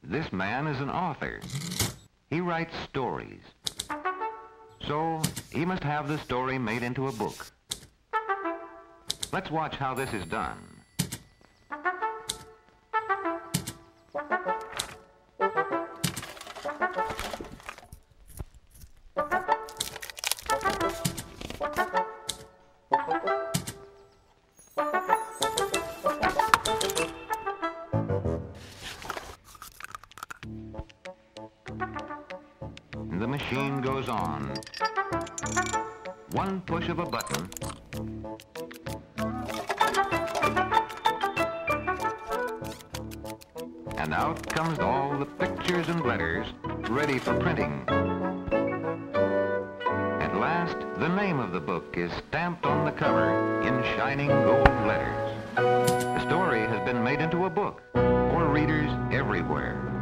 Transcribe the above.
This man is an author. He writes stories. So he must have the story made into a book. Let's watch how this is done. The machine goes on. One push of a button, and out comes all the pictures and letters ready for printing. At last, the name of the book is stamped on the cover in shining gold letters. The story has been made into a book for readers everywhere.